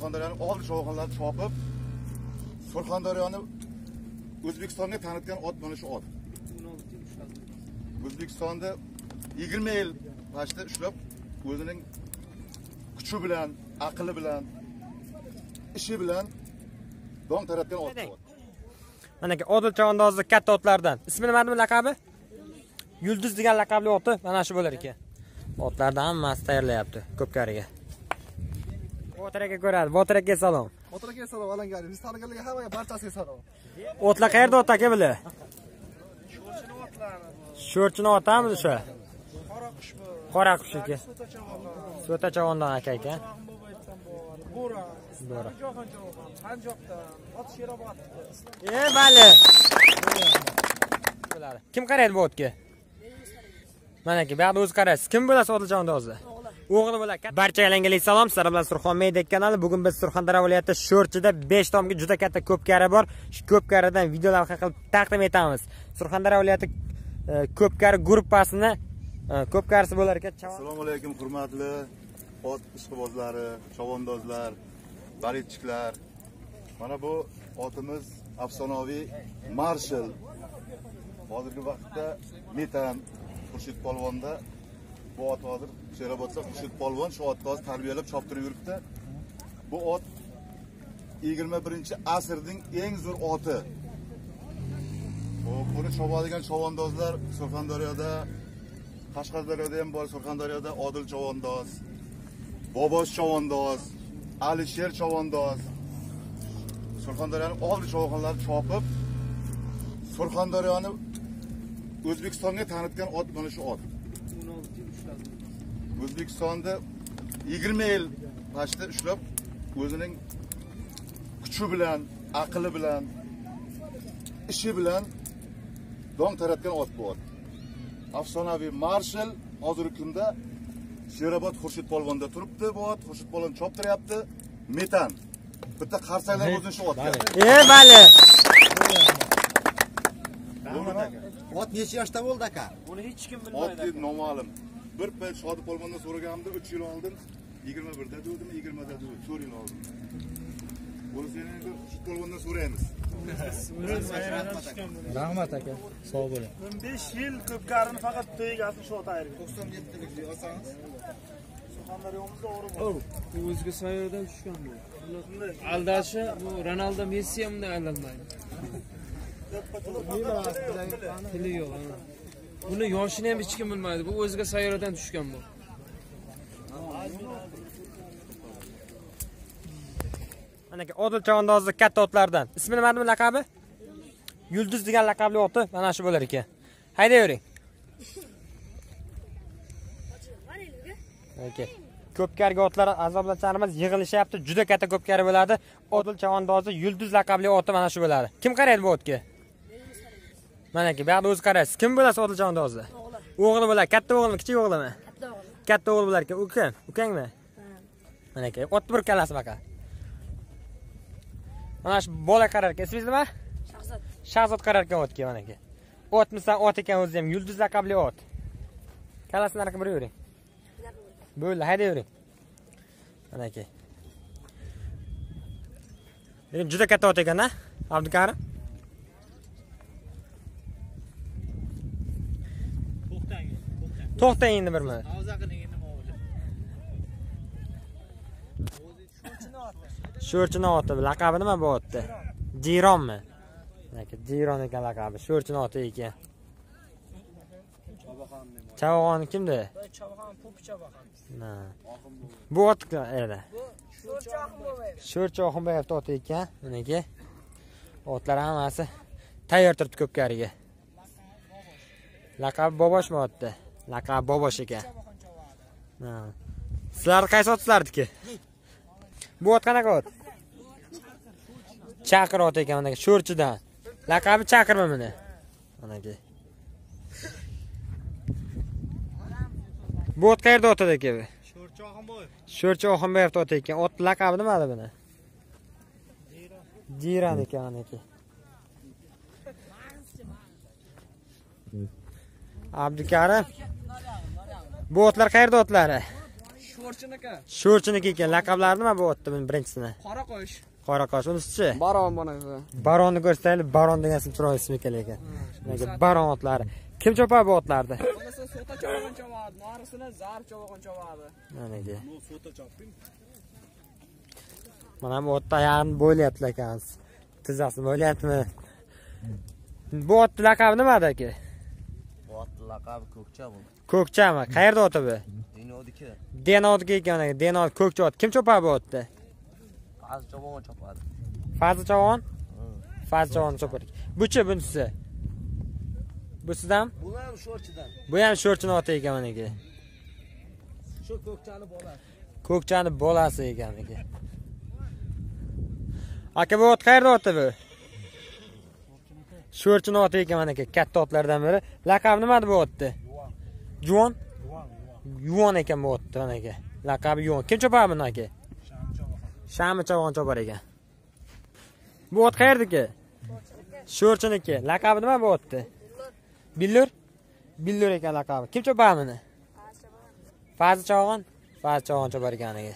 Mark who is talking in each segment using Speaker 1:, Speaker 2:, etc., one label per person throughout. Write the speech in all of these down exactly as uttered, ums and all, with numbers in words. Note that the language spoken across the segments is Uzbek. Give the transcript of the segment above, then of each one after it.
Speaker 1: Surxondaryoning oldi cho'g'onlarini chopib, Surxondaryoni O'zbekistonga tanitgan ot mana shu ot. O'zbekistonda yigirma yil pashda ushlab, o'zining kuchi bilan, aqli bilan, ishi bilan dong taratgan ot.
Speaker 2: Mana ki Odil Chavandozli katta otlardan. Ismi nima edi laqabi? Yulduz degan laqabli oti mana shu bo'lar ekan. Otlardan hammasi tayyorlayapti ko'pkariga. Otiraga ko'radi. Otiraga salom.
Speaker 3: Otiraga salom alangari. Biz taniganlarga hammaga barchasiga salom.
Speaker 2: Otlar qayerda ot aka bular? Sho'rchini otlari. Sho'rchini otami o'sha? Qora qush bu. Qora qush ekan. So'ta chavondan aka ekan.
Speaker 4: Bo'ra.
Speaker 2: Bo'ra.
Speaker 4: Qanjoqdan, ot Sherobod.
Speaker 2: E, bali. Kim qaraydi bu otga? Mana ki, bu yoqda o'zi qaraysiz. Kim bo'lasiz Odil Chavandozli? O'g'li bo'lar. Barcha yalangalik salom, sizlar bilan Surxon Media kanali. Bugun biz Surxondaryo viloyati Sho'rchida besh tomga juda katta ko'pkari bor. Shu ko'pkaridan videolar qilib taqdim etamiz. Surxondaryo viloyati ko'pkari gruppasini ko'pkarisi bo'lar ekan.
Speaker 1: Assalomu alaykum hurmatli ot ishqibozlari, chavandozlar, balitchiklar. Mana bu otimiz afsonaviy Marshall. Hozirgi vaqtda Metan Xurshid polvonda bu ot hozir Sherobodda Xurshid polvon shu otni hozir tarbiyalab choptirib yuribdi. Bu ot yigirma birinchi asrning eng zo'r oti. Hop, buni chopadigan chavandozlar Surxondaryoda, Qashqadaryoda ham bor, Surxondaryoda Odil Chavandoz, Bobosh Chavandoz, Alisher Chavandoz. Surxondaryoning oldi cho'g'onlarini chopib, Surxondaryoni O'zbekistonga tanitgan ot mana shu ot. O'zbekistonda yigirma yil pashda ushlab, o'zining kuchi bilan, aqli bilan, ishi bilan dong taratgan ot bu ot. Afsonaviy Marshall hozirgi kunda Sherobod Xurshid polvonda turibdi bu ot. Xurshid polvon choptiryapti. Metan. Bitta qarsaklar o'zini shu otga.
Speaker 2: E, bali.
Speaker 3: Ot necha yoshda bo'ldi aka?
Speaker 4: Buni hech kim bilmaydi.
Speaker 1: Ot noma'lum. Bir payt Shodi polvondan so'raganimda uch yil oldin yigirma birda dedim, yigirmada dedim, to'rt yil oldin. Buni endi Xurshid polvondan so'raymiz.
Speaker 2: Rahmat aka. Sog' bo'ling.
Speaker 4: o'n besh yil ko'pkarini faqat to'yigasini shu ot ayirgan.
Speaker 3: to'qson yettilik olsangiz.
Speaker 4: Surxondaryomizda o'ri bor.
Speaker 5: Bu o'zga sayyordan tushgan bu. Aldashi bu Ronaldo Messi ham bunday aldalmaydi. Tili yo'q. Buni yoshini ham hech kim bilmaydi. Bu o'zga sayyordan tushgan bu.
Speaker 2: Mana ki Odil Chavandozli katta otlardan. Ismi nima edi laqabi? Yulduz degan laqabli oti mana shu bo'lar ekan. Hayda yuring. Okay. Ko'pkariga otlar azoblansanimiz yig'ilishyapti. Juda katta ko'pkari bo'ladi. Odil Chavandozli Yulduz laqabli oti mana shu bo'ladi. Kim qaraydi bu otga? Mana ki, bu yoqda o'zi qaraysiz. Kim bo'lasiz Odil Chavandozli? O'g'li bo'lar. Katta o'g'limi, kichik o'g'limi? Katta o'g'il. Katta o'g'il bo'lar ekan. Ukam, ukangmi? Mana ki, otni bir kalasi baqa. Mana shu bola qarar ekan. Ismingiz nima?
Speaker 6: Shahzod.
Speaker 2: Shahzod qarar ekan otga mana ki. Otmisan, ot ekan o'zi ham Yulduz laqabli ot. Kalasini narqa bir yuring. Bo'ldi, hayda yuring. Mana ki. Lekin juda katta ot ekan-a, Abdukarim.
Speaker 4: To'xtang, to'xtang.
Speaker 2: To'xtang endi bir minut.
Speaker 4: Hozirning nima bo'ldi?
Speaker 2: Sho'rchini oti, laqabi nima bu otda? Jironmi? Mana ki, Jiron ekan laqabi. Sho'rchini oti ekan. Chavoqon kimdi?
Speaker 4: Chavoqon, Po'pi Chavoqon.
Speaker 2: Na. Bu ot edi.
Speaker 4: Sho'rchi Oxunboyev.
Speaker 2: Sho'rchi Oxunboyev oti ekan. Meniki. Otlar hammasi tayyor turibdi ko'pkariga. Laqab Boboshmi otdi? Laqab Bobosh ekan. Ha. Sizlar qaysi otsizlardiki? Bu ot qanaqa ot? Chaqir ot ekan mana Sho'rchidan. Laqabi Chaqirmi buni? Manaki. Bu ot qayerda otadi aka bu?
Speaker 4: Sho'rchi Oxunboyev.
Speaker 2: Sho'rchi Oxunboyev ot ekan. Ot laqabi nima edi buni? Jiran ekan manaki. Abdukarim. Bu otlar qayerda otlari?
Speaker 5: Sho'rchin aka.
Speaker 2: Sho'rchiniki ekan. Laqablari nima bo'lyapti buning birinchisi?
Speaker 5: Qora qo'sh.
Speaker 2: Qora qosh. Unisi-chi?
Speaker 5: Baron bunaqasi.
Speaker 2: Baronni ko'rsataylik. Baron degan ism chiroyli ism ekan lekin. Mana baron otlari. Kim chopadi bu otlarni?
Speaker 5: Bunisi sota chavog'on chavadi, narisini zar chavog'on chavadi.
Speaker 2: Mana bu. Mana bu otda yarm bo'lyapti ekan. Tizasi bo'lyaptimi? Bu ot laqabi nimada aka?
Speaker 6: Ot laqabi ko'kcha bu.
Speaker 2: Ko'kchami? Qayerda oti bu?
Speaker 6: Dinodiki.
Speaker 2: Denodga ekan, Denod ko'kcha ot. Kim chopadi bu otni?
Speaker 6: Faz chavog'on chopadi.
Speaker 2: Fazli chavon? Fazli chavon chopadi. Bu-chi bunisi? Bu sizdan?
Speaker 6: Bu ham sho'rchidan.
Speaker 2: Bu ham sho'rchini oti ekan meniki.
Speaker 6: Shu ko'kchani bolasi.
Speaker 2: Ko'kchani bolasi ekan meniki. Aka bu ot qayerda oti bu? Sho'rchini oti ekan meniki, katta otlardan biri. Laqabi nima bu otni? Juvon. Juvon? Juvon ekan bu otni meniki. Laqabi Juvon. Kim chopadi buni aka? Shami chavon chopar ekan. Bu ot qayerdaki? Sho'rchiniki. Laqabi nima bu otni? Billur? Billur ekan laqabi. Kim chopadi buni? Fazli chavon. Fazli chavon chopar ekan aka.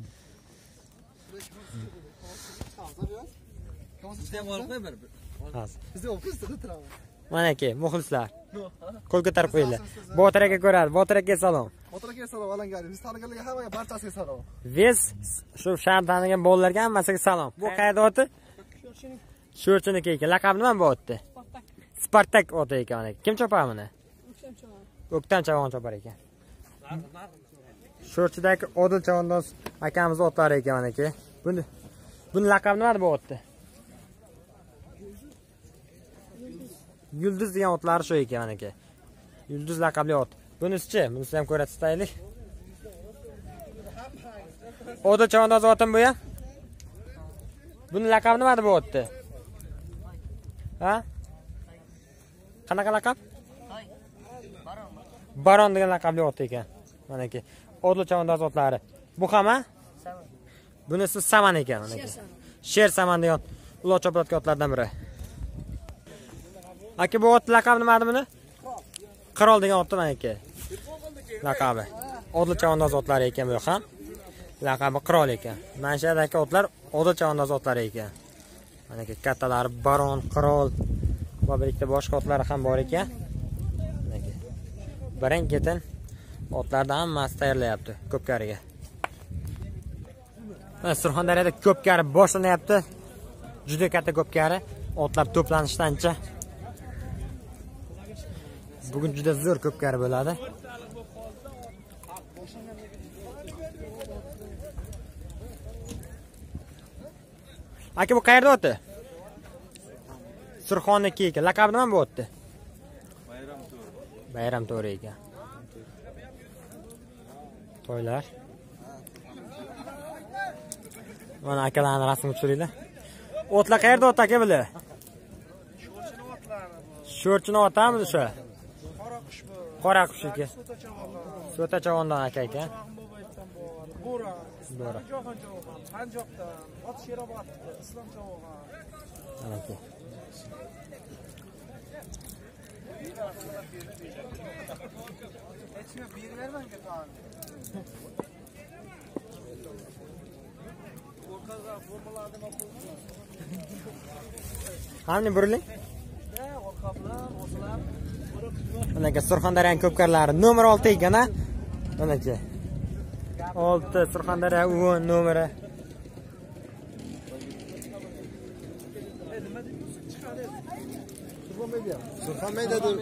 Speaker 6: Bizda bor qo'y bir.
Speaker 3: Bizda ofisda turamiz.
Speaker 2: Mana aka, muxlislar. Qo'l ko'tarib qo'yinglar. Botir aka ko'radi. Botir aka salom.
Speaker 3: Botir aka salom alangari. Biz taniganlarga hammaga barchasiga salom.
Speaker 2: Ves shu shahar tanigan bolalarga hammasiga salom. Bu qayerda oti? Sho'rchiniki ekan. Laqabi nima bu otni? Spartak oti ekan aka. Kim chopadi buni? O'ktam chavon chopar ekan. Sho'rchidagi Odil Chavandoz akamiz otlari ekan mana aka. Buni buni laqabi nima bu otni? Yulduz degan otlari shu ekan aka. Yulduz laqabli ot. Bunisi-chi? Bunisi ham ko'rsataylik. Odil Chavandoz otim bu ya? Buni laqabi nima bu otni? Ha? Qanaqa laqab? Baron degan laqabli ot ekan. Mana aka. Odil Chavandoz otlari. Bu hamma? Saman. Bunisi saman ekan mana aka. Sher saman degan uloq chopilayotgan otlardan biri. Aka bu ot laqabi nima edi buni? Qirol degan ot mana aka. Laqabi. Odil Chavandoz otlari ekan bu ham. Laqabi Qirol ekan. Mana shu yerdagi otlar Odil Chavandoz otlari ekan. Mana aka kattalari Baron, Qirol va birlikda boshqa otlari ham bor ekan. Mana aka. Birin-ketin otlardan hammasi tayyorlayapti ko'pkariga. Mana Surxondaryoda ko'pkari boshlanyapti. Juda katta ko'pkari. Otlar to'planishdancha. Bugun juda zo'r ko'pkari bo'ladi. Aka bu qayerda o'tdi? Surxonniki ekan. Laqabi nima bu o'tdi? Bayram to'ri. Bayram to'ri ekan. To'ylar. Mana akalarning rasmini tushiringlar. O'tlar qayerda o'tdi aka bular?
Speaker 4: Sho'rchini otlari bu.
Speaker 2: Sho'rchini otami o'sha?
Speaker 4: Qora qush bu.
Speaker 2: Qora qush ekan.
Speaker 4: Sota chavog'on.
Speaker 2: Sota chavondan aka ekan.
Speaker 4: Bo'ra.
Speaker 2: Bo'ra.
Speaker 4: Jo'xon chavog'on. Qanjoqdan. Ot Sherobod. Islom chavog'on.
Speaker 2: Mana aka.
Speaker 4: Hechmi bermayman ketan. Orqaga formalarni qo'ydim.
Speaker 2: Qani buriling.
Speaker 4: Da, orqalar, o'slar.
Speaker 2: Mana aka Surxondaryoning ko'pkarlari nomer olti ekan a. Mana aka. olti Surxondaryo o'n nomeri.
Speaker 3: Surxonmayda deb.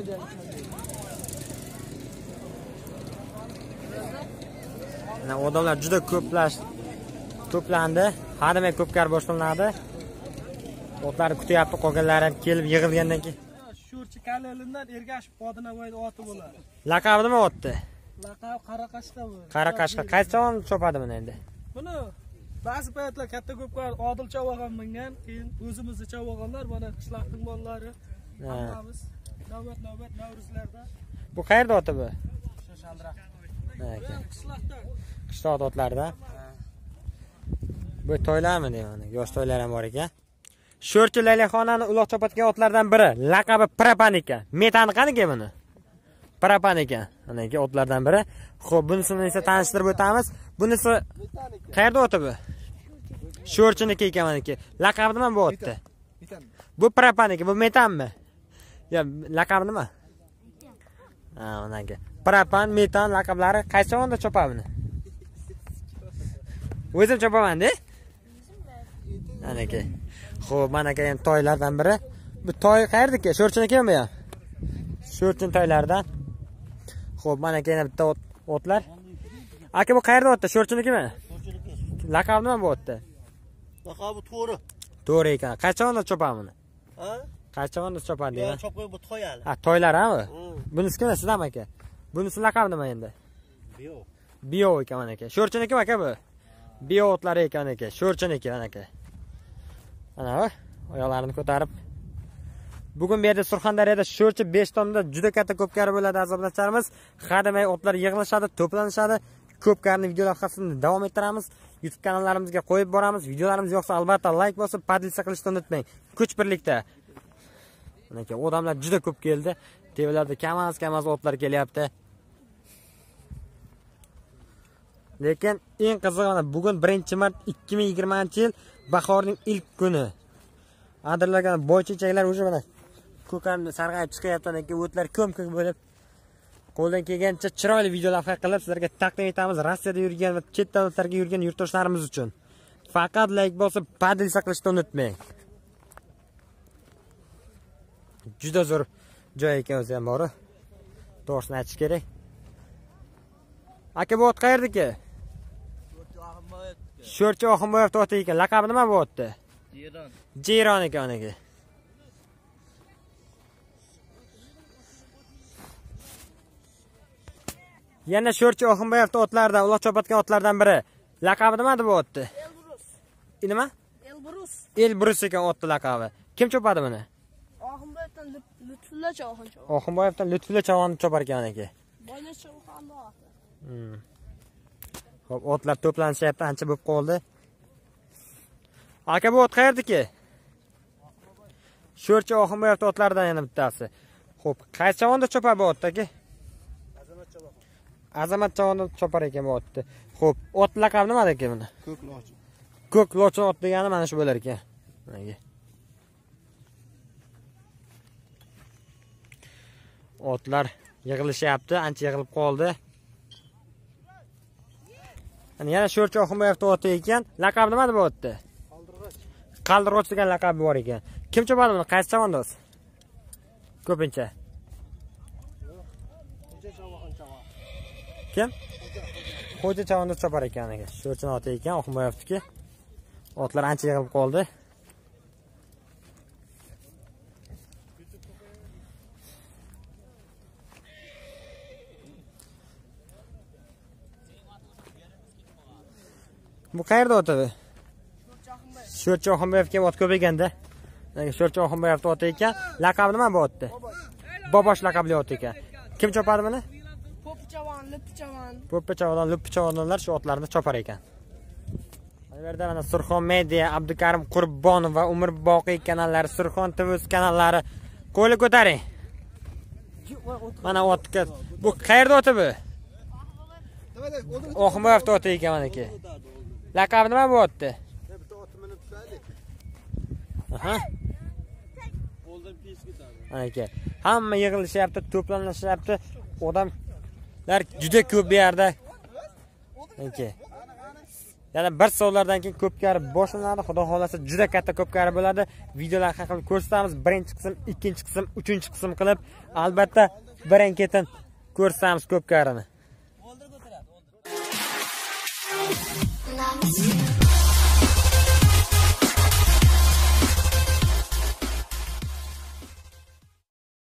Speaker 2: Mana odamlar juda ko'plash to'plandi. Hademay ko'pkar boshlanadi. Otlarni kutyapti, qolganlar ham kelib yig'ilgandan keyin.
Speaker 4: Sho'rchi Kalalindan Ergashib Qodinavoyda oti bo'ladi.
Speaker 2: Laqabi nima otdi?
Speaker 4: Laqab Qaraqashda bu.
Speaker 2: Qaraqashqa qaysi chavon chopadi buni endi?
Speaker 4: Buni ba'zi paytlar katta ko'pkar Odil chavog'on mingan, keyin o'zimizni chavog'onlar mana qishloqning bolalari hammamiz navbat-navbat Navruzlarda
Speaker 2: Bu qayerda oti bu?
Speaker 4: Shoshandira.
Speaker 2: Ha aka.
Speaker 4: Qishloqda.
Speaker 2: Qishloq otlarida. Bu to'ylarmi deyman, yosh to'ylar ham bor ekan. Sho'rchi Laylaxonani uloq chopatgan otlardan biri. Laqabi Propan ekan. Metani qaniki buni? Parapan ekan. Mana aka otlardan biri. Xo'p, bunisini esa tanishtirib o'tamiz. Bunisi qayerda o'ti bu? Sho'rchiniki ekan mana aka. Laqabi nima bu otda? Bu parapan ekan, bu metanmi? Ya, laqabi nima? Ha, mana aka. Parapan, metan laqablari qaysi onda chopadi buni? O'zim chopaman-da. Mana aka. Xo'p, mana aka ham toylardan biri. Bu toy qayerdaki? Sho'rchiniki mi ya? Sho'rchin toylardan. Xo'p, mana aka yana bitta otlar. Aka bu qayerda otda? Sho'rchinikimi?
Speaker 6: Sho'rchiniki.
Speaker 2: Laqabi nima bu otda?
Speaker 6: Laqabi to'ri.
Speaker 2: To'g'ri ekan. Qachonda chopadi buni?
Speaker 6: Ha?
Speaker 2: Qachonda chopadi
Speaker 6: Yo,
Speaker 2: deyman.
Speaker 6: chopqoy bu toy hali.
Speaker 2: Ha, toylar ha bu. Bunisi kim sizdan aka? Bunisi laqabi nima endi?
Speaker 6: Bio.
Speaker 2: Bio ekan mana aka. Sho'rchiniki aka bu? Bio otlari ekan aka. Sho'rchiniki mana aka. Ana bu oyoqlarini ko'tarib. Bugun bu yerda Surxondaryoda sho'rchi besh tomda juda katta ko'pkari bo'ladi azoblanacharimiz. Hadamay otlar yig'ilishadi, to'planishadi. Ko'pkarni video lavhasini davom ettiramiz. YouTube kanallarimizga qo'yib boramiz. Videolarimiz yoqsa albatta like bosib, podpisa qilishni unutmang. Kuch birlikda. Mana aka odamlar juda ko'p keldi. Tevalarda kamaz kamaz otlar kelyapti. Lekin eng qizig'i bugun birinchi mart ikki ming yigirmanchi yil bahorning ilk kuni. Adirlagan boychechaklar o'sha mana ko'karni sarg'ayib chiqayapti ekan, o'tlar ko'm-ko'm bo'lib. Qo'ldan kelgancha chiroyli video lavha qilib sizlarga taqdim etamiz. Rossiyada yurgan va chet davlatlarga yurgan yurtdoshlarimiz uchun. Faqat like bosib, podpisa qilishni unutmang. Juda zo'r joy ekan o'zi ham bor. To'g'risini aytish kerak. Aka bu ot qayerdaki? Sho'rchi Oxunboyev oti ekan. Laqabi nima bu otda?
Speaker 6: Jiron.
Speaker 2: Jiron ekan aka. Yana Sho'rchi Oxunboyev otlardan, uloq chopatgan otlardan biri. Laqabi nima bu otda?
Speaker 4: Elbrus.
Speaker 2: Nima?
Speaker 4: Elbrus.
Speaker 2: Elbrus ekan otda laqabi. Kim chopadi buni?
Speaker 4: Oxunboyevdan Lutfulla Chavon.
Speaker 2: Oxunboyevdan Lutfulla Chavon chopar ekan aka.
Speaker 4: Boyna Chavon.
Speaker 2: Hmm. Xo'p, otlar to'planishyapti, ancha bo'lib qoldi. Aka bu ot qayerdaki? Sho'rchi Oxunboyev otlaridan yana bittasi. Xo'p, qaysi chavonda chopar bu otdagi?
Speaker 3: Azamat Chavon.
Speaker 2: Azamat chavonda chopar ekan bu otni. Xo'p, ot laqabi nima ekan buni?
Speaker 3: Ko'k lochin.
Speaker 2: Ko'k lochin ot degani mana shu bo'lar ekan. Mana otlar yig'ilishyapti, ancha yig'ilib qoldi. Ana yana Sho'rchi Oxunboyev oti ekan. Laqabi nima bu otda?
Speaker 3: Qaldirg'och.
Speaker 2: Qaldirg'och degan laqabi bor ekan. Kim chopadi buni? Qaysi chavonda o'zi? Ko'pincha.
Speaker 3: Xo'ja Chavon Chavon.
Speaker 2: Kim? Xo'ja chavonda chopar ekan aka. Sho'rchi oti ekan Oxunboyevniki. Otlar ancha yig'ilib qoldi. Bu qayerda o'tadi? Sho'rchi Oxunboyevga ot ko'p ekanda. Sho'rchi Oxunboyev oti ekan. Laqabi nima bu otda? Bobosh laqabli ot ekan. Kim chopadi buni?
Speaker 4: Po'pichavan, Lupchavan.
Speaker 2: Po'pichavan, Lupchavonlar shu otlarni chopar ekan. Mana bu yerda mana Surxon Media, Abdukarim Qurbonov va Umr Boqiy kanallari, Surxon T V kanallari. Qo'li ko'taring. Mana otga. Bu qayerda o'ti bu? Oxunboyev oti ekan mana aka. Laqabi nima bu otda?
Speaker 3: Bitta ot minib tushaylik.
Speaker 2: Aha.
Speaker 6: Qo'ldan pes ketadi.
Speaker 2: Aka. Hamma yig'ilishyapti, to'planishyapti. Odamlar juda ko'p bu yerda. Aka. Yana bir so'zlardan keyin ko'pkari boshlanadi. Xudo xolasa juda katta ko'pkari bo'ladi. Videolar haqida ko'rsatamiz. Birinchi qism, ikkinchi qism, uchinchi qism qilib, albatta birin-ketin ko'rsatamiz ko'pkarini.
Speaker 6: Qo'ldan ko'taradi.